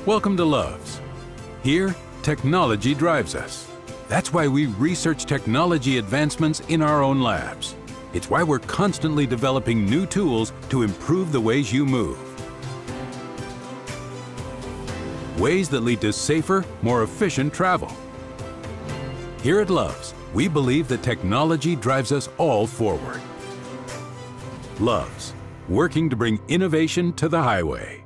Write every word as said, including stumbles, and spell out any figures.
Welcome to Loves. Here, technology drives us. That's why we research technology advancements in our own labs. It's why we're constantly developing new tools to improve the ways you move. Ways that lead to safer, more efficient travel. Here at Loves, we believe that technology drives us all forward. Loves, working to bring innovation to the highway.